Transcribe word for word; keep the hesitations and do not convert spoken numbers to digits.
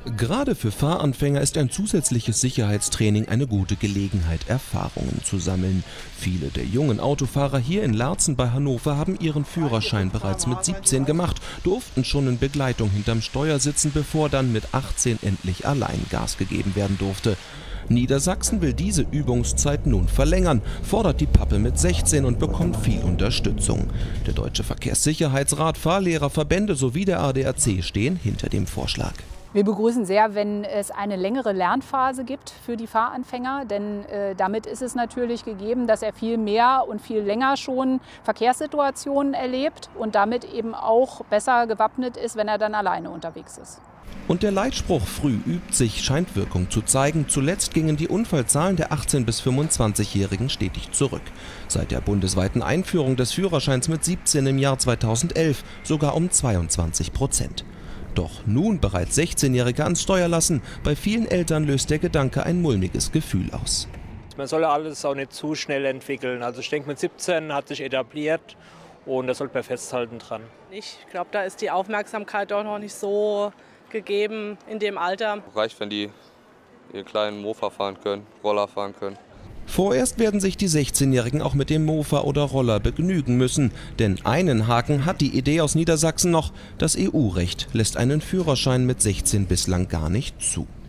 Gerade für Fahranfänger ist ein zusätzliches Sicherheitstraining eine gute Gelegenheit, Erfahrungen zu sammeln. Viele der jungen Autofahrer hier in Laatzen bei Hannover haben ihren Führerschein bereits mit siebzehn gemacht, durften schon in Begleitung hinterm Steuer sitzen, bevor dann mit achtzehn endlich allein Gas gegeben werden durfte. Niedersachsen will diese Übungszeit nun verlängern, fordert die Pappe mit sechzehn und bekommt viel Unterstützung. Der Deutsche Verkehrssicherheitsrat, Fahrlehrerverbände sowie der A D A C stehen hinter dem Vorschlag. Wir begrüßen sehr, wenn es eine längere Lernphase gibt für die Fahranfänger, denn äh, damit ist es natürlich gegeben, dass er viel mehr und viel länger schon Verkehrssituationen erlebt und damit eben auch besser gewappnet ist, wenn er dann alleine unterwegs ist. Und der Leitspruch "Früh übt sich" scheint Wirkung zu zeigen. Zuletzt gingen die Unfallzahlen der achtzehn- bis fünfundzwanzigjährigen stetig zurück. Seit der bundesweiten Einführung des Führerscheins mit siebzehn im Jahr zweitausendelf sogar um zweiundzwanzig Prozent. Doch nun bereits sechzehnjährige ans Steuer lassen, bei vielen Eltern löst der Gedanke ein mulmiges Gefühl aus. Man soll alles auch nicht zu schnell entwickeln. Also ich denke, mit siebzehn hat sich etabliert und da sollte man festhalten dran. Ich glaube, da ist die Aufmerksamkeit doch noch nicht so gegeben in dem Alter. Reicht, wenn die ihren kleinen Mofa fahren können, Roller fahren können. Vorerst werden sich die sechzehnjährigen auch mit dem Mofa oder Roller begnügen müssen. Denn einen Haken hat die Idee aus Niedersachsen noch: Das E U-Recht lässt einen Führerschein mit sechzehn bislang gar nicht zu.